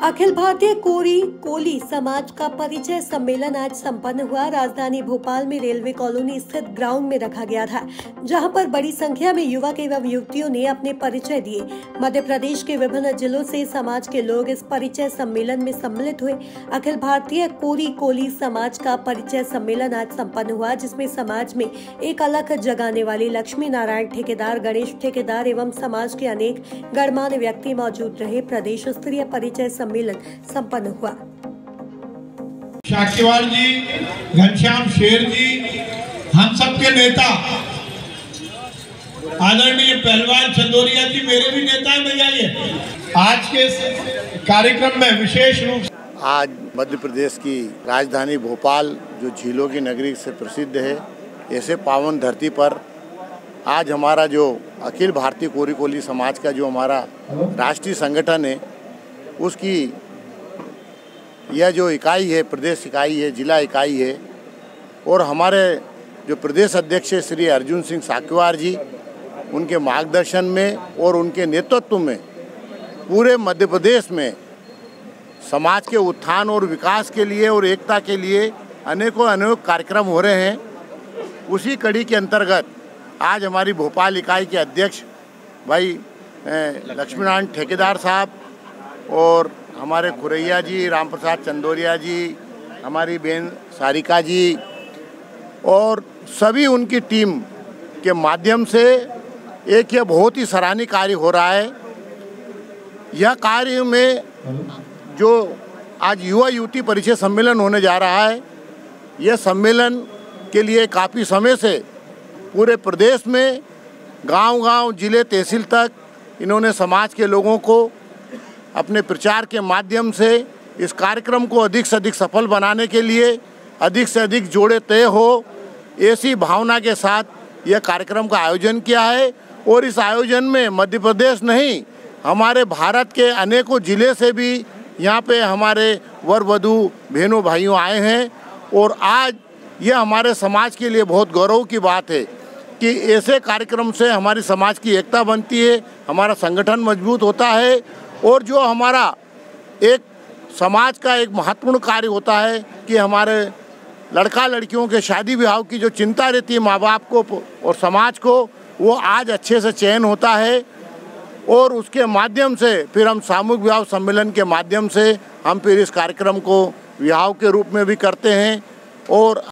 अखिल भारतीय कोरी कोली समाज का परिचय सम्मेलन आज संपन्न हुआ। राजधानी भोपाल में रेलवे कॉलोनी स्थित ग्राउंड में रखा गया था, जहां पर बड़ी संख्या में युवक एवं युवतियों ने अपने परिचय दिए। मध्य प्रदेश के विभिन्न जिलों से समाज के लोग इस परिचय सम्मेलन में सम्मिलित हुए। अखिल भारतीय कोरी कोली समाज का परिचय सम्मेलन आज संपन्न हुआ, जिसमें समाज में एक अलग जगाने वाले लक्ष्मी नारायण ठेकेदार, गणेश ठेकेदार एवं समाज के अनेक गणमान्य व्यक्ति मौजूद रहे। प्रदेश स्तरीय परिचय सम्मेलन संपन्न हुआ। साक्षीवाल जी, घनश्याम शेर जी, हम सबके नेता आदरणीय पहलवान चंदोरिया जी मेरे भी नेता हैं भैया। ये आज के कार्यक्रम में विशेष रूप से आज मध्य प्रदेश की राजधानी भोपाल जो झीलों की नगरी से प्रसिद्ध है, ऐसे पावन धरती पर आज हमारा जो अखिल भारतीय कोरी कोली समाज का जो हमारा राष्ट्रीय संगठन है, उसकी यह जो इकाई है, प्रदेश इकाई है, जिला इकाई है, और हमारे जो प्रदेश अध्यक्ष श्री अर्जुन सिंह साक्यवार जी, उनके मार्गदर्शन में और उनके नेतृत्व में पूरे मध्य प्रदेश में समाज के उत्थान और विकास के लिए और एकता के लिए अनेक कार्यक्रम हो रहे हैं। उसी कड़ी के अंतर्गत आज हमारी भोपाल इकाई के अध्यक्ष भाई लक्ष्मी नारायण ठेकेदार साहब और हमारे खुरैया जी, राम प्रसाद चंदोरिया जी, हमारी बहन सारिका जी और सभी उनकी टीम के माध्यम से एक यह बहुत ही सराहनीय कार्य हो रहा है। यह कार्य में जो आज युवा युवती परिचय सम्मेलन होने जा रहा है, यह सम्मेलन के लिए काफ़ी समय से पूरे प्रदेश में गांव-गांव, जिले, तहसील तक इन्होंने समाज के लोगों को अपने प्रचार के माध्यम से इस कार्यक्रम को अधिक से अधिक सफल बनाने के लिए अधिक से अधिक जोड़े तय हो, ऐसी भावना के साथ यह कार्यक्रम का आयोजन किया है। और इस आयोजन में मध्य प्रदेश नहीं, हमारे भारत के अनेकों ज़िले से भी यहाँ पे हमारे वर वधू बहनों भाइयों आए हैं। और आज यह हमारे समाज के लिए बहुत गौरव की बात है कि ऐसे कार्यक्रम से हमारी समाज की एकता बनती है, हमारा संगठन मजबूत होता है। और जो हमारा एक समाज का एक महत्वपूर्ण कार्य होता है कि हमारे लड़का लड़कियों के शादी विवाह की जो चिंता रहती है माँ बाप को और समाज को, वो आज अच्छे से चयन होता है। और उसके माध्यम से फिर हम सामूहिक विवाह सम्मेलन के माध्यम से हम फिर इस कार्यक्रम को विवाह के रूप में भी करते हैं। और